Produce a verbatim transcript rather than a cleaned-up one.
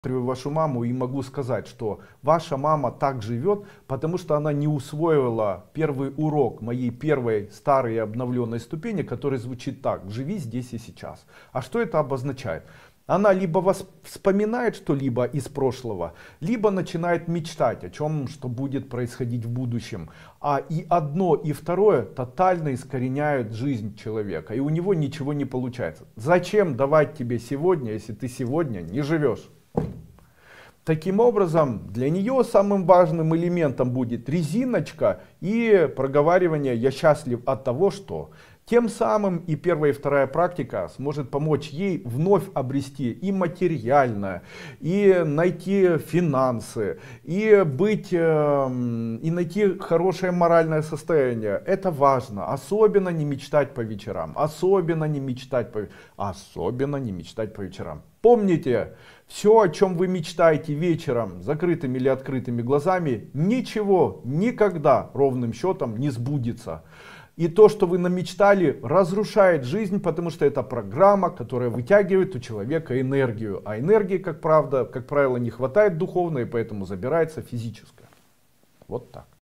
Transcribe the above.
Вашу маму и могу сказать, что ваша мама так живет, потому что она не усвоила первый урок моей первой старой и обновленной ступени, который звучит так: живи здесь и сейчас. А что это обозначает? Она либо вас вспоминает что-либо из прошлого, либо начинает мечтать о чем, что будет происходить в будущем. А и одно, и второе тотально искореняют жизнь человека, и у него ничего не получается. Зачем давать тебе сегодня, если ты сегодня не живешь? Таким образом, для нее самым важным элементом будет резиночка и проговаривание «я счастлив от того, что». Тем самым и первая, и вторая практика сможет помочь ей вновь обрести и материальное, и найти финансы, и быть, э, и найти хорошее моральное состояние. Это важно. Особенно не мечтать по вечерам. Особенно не мечтать по, особенно не мечтать по вечерам. Помните, все, о чем вы мечтаете вечером, закрытыми или открытыми глазами, ничего никогда ровным счетом не сбудется. И то, что вы намечтали, разрушает жизнь, потому что это программа, которая вытягивает у человека энергию. А энергии, как правда, как правило, не хватает духовной, поэтому забирается физическая. Вот так.